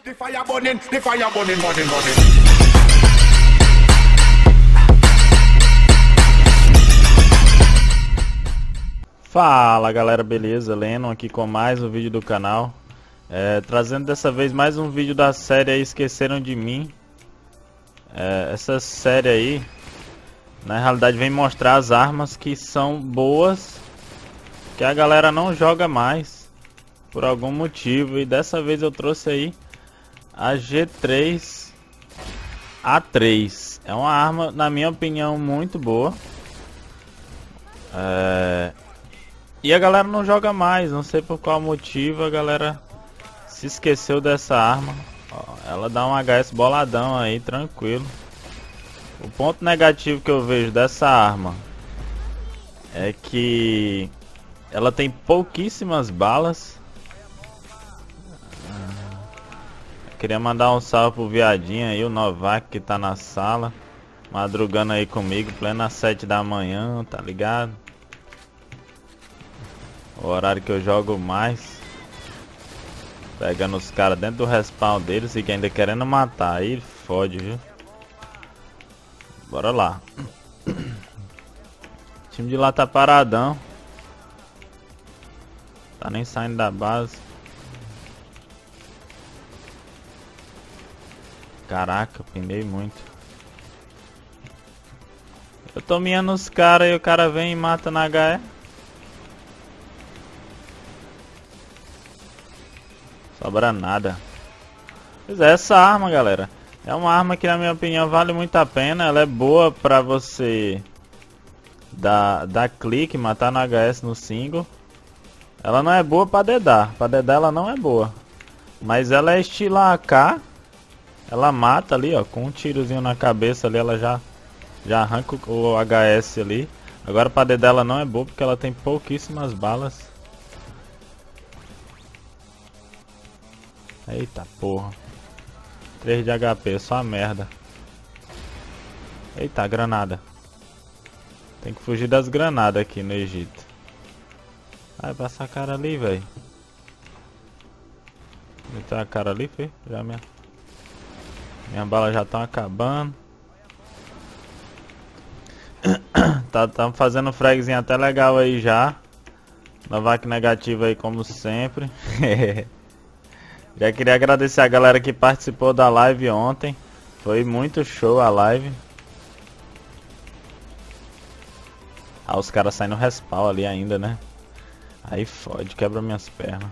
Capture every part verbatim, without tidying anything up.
The fire burning, the fire burning, burning, burning. Fala galera, beleza? Lennon aqui com mais um vídeo do canal, é, trazendo dessa vez mais um vídeo da série aí Esqueceram de Mim. É, essa série aí, na realidade, vem mostrar as armas que são boas, que a galera não joga mais por algum motivo, e dessa vez eu trouxe aí a G três A três. É uma arma, na minha opinião, muito boa. É... E a galera não joga mais, não sei por qual motivo a galera se esqueceu dessa arma. Ó, ela dá um H S boladão aí, tranquilo. O ponto negativo que eu vejo dessa arma é que ela tem pouquíssimas balas. Eu queria mandar um salve pro viadinho aí, o Novak, que tá na sala, madrugando aí comigo, plena sete da manhã, tá ligado? O horário que eu jogo mais, pegando os caras dentro do respawn deles e que ainda querendo matar, aí fode, viu? Bora lá. O time de lá tá paradão, tá nem saindo da base. Caraca, pinei muito. Eu tô miando os caras e o cara vem e mata na H E. Sobra nada. Pois é, essa arma, galera, é uma arma que na minha opinião vale muito a pena. Ela é boa pra você dar, dar clique, matar no H S no single. Ela não é boa pra dedar. Pra dedar ela não é boa. Mas ela é estilo A K. Ela mata ali, ó, com um tirozinho na cabeça ali, ela já, já arranca o H S ali. Agora pra dedar ela não é boa porque ela tem pouquíssimas balas. Eita porra, três de H P, só merda. Eita, granada. Tem que fugir das granadas aqui no Egito. Vai passar a cara ali, velho. Meteu a cara ali, filho. Já minha... Minha bala já estão acabando. Tá, tá fazendo um fragzinho até legal aí já. Novak negativo aí como sempre. Já queria agradecer a galera que participou da live ontem. Foi muito show a live. Ah, os caras saem no respawn ali ainda, né? Aí fode, quebra minhas pernas.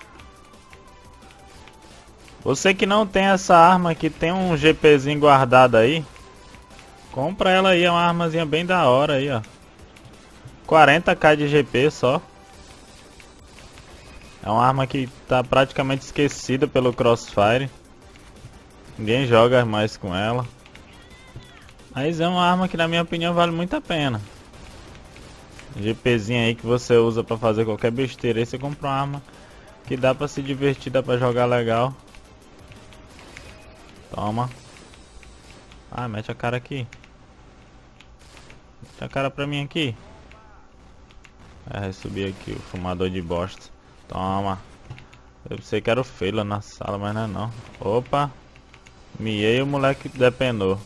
Você que não tem essa arma, que tem um GPzinho guardado aí, compra ela aí, é uma armazinha bem da hora aí, ó. quarenta k de G P só. É uma arma que tá praticamente esquecida pelo Crossfire. Ninguém joga mais com ela. Mas é uma arma que na minha opinião vale muito a pena. GPzinho aí que você usa pra fazer qualquer besteira. Aí você compra uma arma que dá pra se divertir, dá pra jogar legal. Toma. Ah, mete a cara aqui. Mete a cara pra mim aqui. É, subir aqui o fumador de bosta. Toma. Eu pensei que era o Feila na sala, mas não é não. Opa. Miei, o moleque depenou.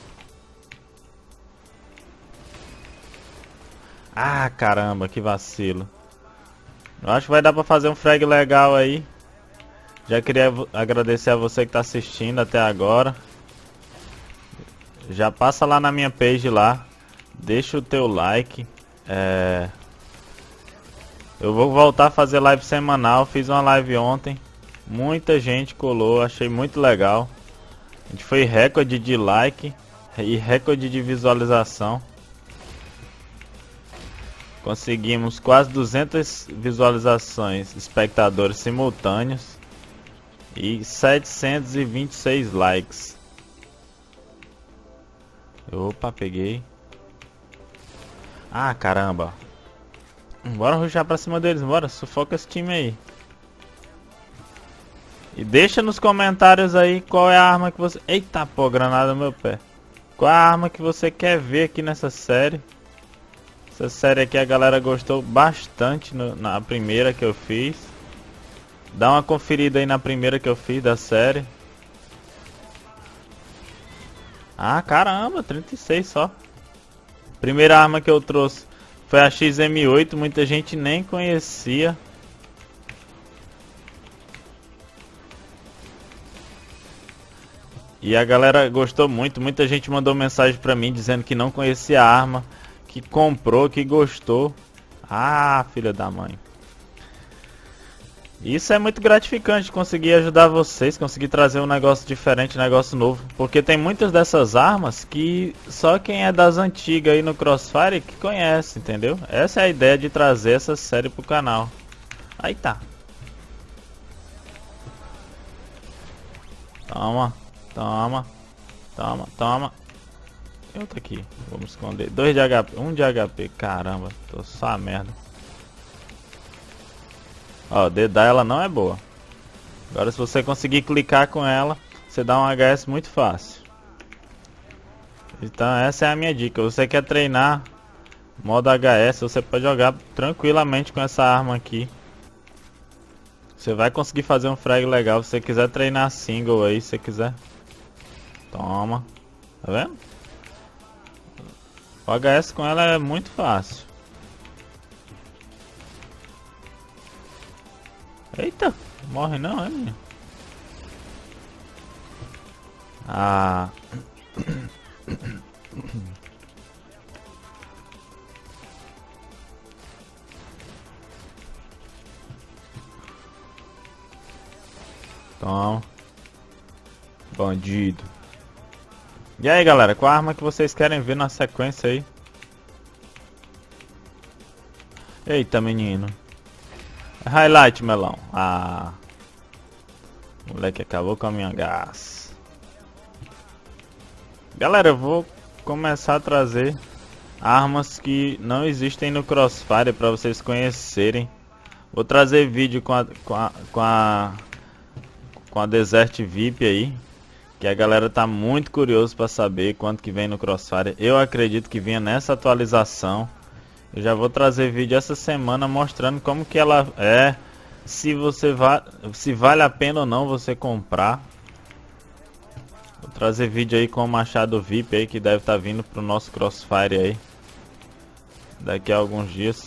Ah, caramba, que vacilo. Eu acho que vai dar pra fazer um frag legal aí. Já queria agradecer a você que tá assistindo até agora. Já passa lá na minha page lá. Deixa o teu like. É... Eu vou voltar a fazer live semanal. Fiz uma live ontem. Muita gente colou. Achei muito legal. A gente foi recorde de like e recorde de visualização. Conseguimos quase duzentas visualizações, espectadores simultâneos. E setecentos e vinte e seis likes. Opa, peguei. Ah, caramba. Bora rushar pra cima deles, bora. Sufoca esse time aí. E deixa nos comentários aí qual é a arma que você... Eita, pô, granada no meu pé. Qual é a arma que você quer ver aqui nessa série. Essa série aqui a galera gostou bastante no, na primeira que eu fiz. Dá uma conferida aí na primeira que eu fiz da série. Ah, caramba, trinta e seis só. Primeira arma que eu trouxe foi a X M oito, muita gente nem conhecia. E a galera gostou muito, muita gente mandou mensagem pra mim dizendo que não conhecia a arma, que comprou, que gostou. Ah, filha da mãe. Isso é muito gratificante, conseguir ajudar vocês, conseguir trazer um negócio diferente, um negócio novo. Porque tem muitas dessas armas que só quem é das antigas aí no Crossfire que conhece, entendeu? Essa é a ideia de trazer essa série pro canal. Aí tá. Toma, toma, toma, toma. E outro aqui, vamos esconder. Dois de H P, um de H P, caramba, tô só a merda. Ó, dedar ela não é boa. Agora se você conseguir clicar com ela, você dá um H S muito fácil. Então essa é a minha dica. Você quer treinar modo H S, você pode jogar tranquilamente com essa arma aqui. Você vai conseguir fazer um frag legal. Se você quiser treinar single aí, se você quiser. Toma. Tá vendo? O H S com ela é muito fácil. Eita, morre não, é minha. Ah. Toma. Bandido. E aí, galera, qual arma que vocês querem ver na sequência aí? Eita, menino. Highlight, melão. Ah. O moleque acabou com a minha gás. Galera, eu vou começar a trazer armas que não existem no Crossfire para vocês conhecerem. Vou trazer vídeo com a, com a, com a, com a Desert V I P aí, que a galera tá muito curioso para saber quanto que vem no Crossfire. Eu acredito que vinha nessa atualização. Eu já vou trazer vídeo essa semana mostrando como que ela é, se você va se vale a pena ou não você comprar. Vou trazer vídeo aí com o Machado V I P aí, que deve estar tá vindo pro nosso Crossfire aí daqui a alguns dias.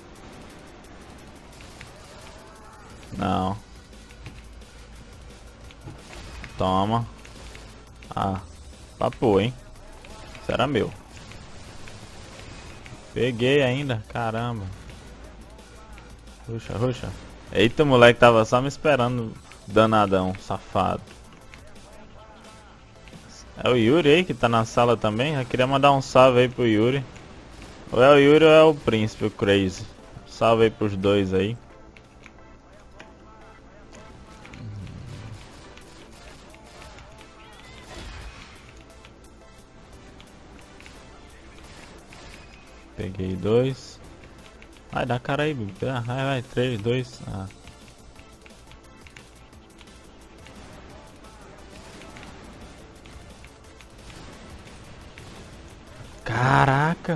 Não. Toma. Ah, papo, hein? Isso era meu. Peguei ainda, caramba. Ruxa, ruxa. Eita, o moleque tava só me esperando, danadão, safado. É o Yuri aí que tá na sala também? Eu queria mandar um salve aí pro Yuri. Ou é o Yuri ou é o Príncipe, o Crazy. Salve aí pros dois aí. Peguei dois. Vai, dá cara aí, bibi. Vai, vai, três, dois. Ah. Caraca.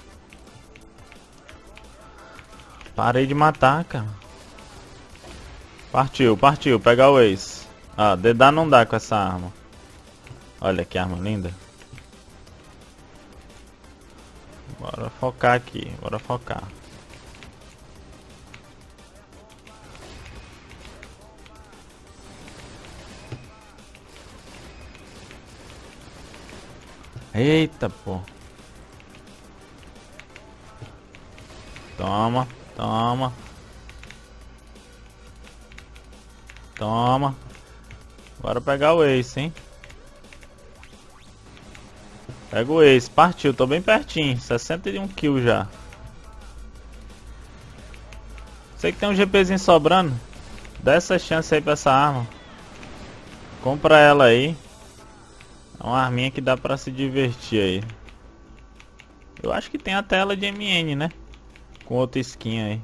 Parei de matar, cara. Partiu, partiu. Pegar o Ace. Ah, dedar não dá com essa arma. Olha que arma linda. Bora focar aqui, bora focar. Eita, pô. Toma, toma. Toma. Bora pegar o Ace, hein? Pega o Ace, partiu, tô bem pertinho, sessenta e um kills já. Sei que tem um GPzinho sobrando. Dá essa chance aí pra essa arma. Compra ela aí. É uma arminha que dá pra se divertir aí. Eu acho que tem a tela de M N, né? Com outra skin aí.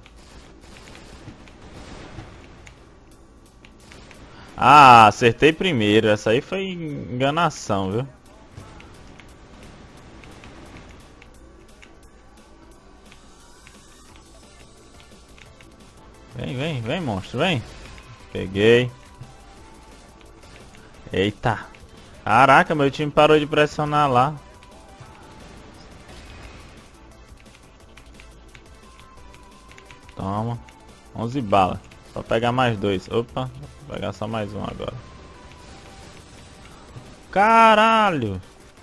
Ah, acertei primeiro. Essa aí foi enganação, viu? Vem, vem, vem, monstro, vem. Peguei. Eita. Caraca, meu time parou de pressionar lá. Toma. onze balas. Só pegar mais dois. Opa, vou pegar só mais um agora. Caralho.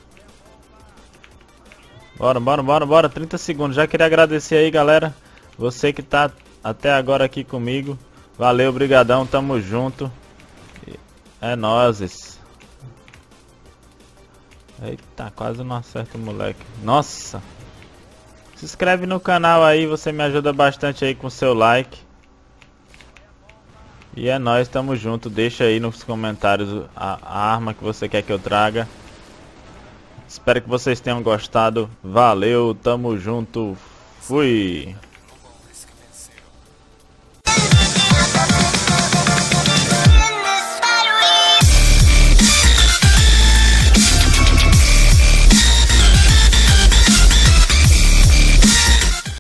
Bora, bora, bora, bora. trinta segundos. Já queria agradecer aí, galera. Você que tá até agora aqui comigo. Valeu, brigadão. Tamo junto. É nóis. Eita, quase não acerta o moleque. Nossa. Se inscreve no canal aí. Você me ajuda bastante aí com seu like. E é nóis, tamo junto. Deixa aí nos comentários a, a arma que você quer que eu traga. Espero que vocês tenham gostado. Valeu, tamo junto. Fui.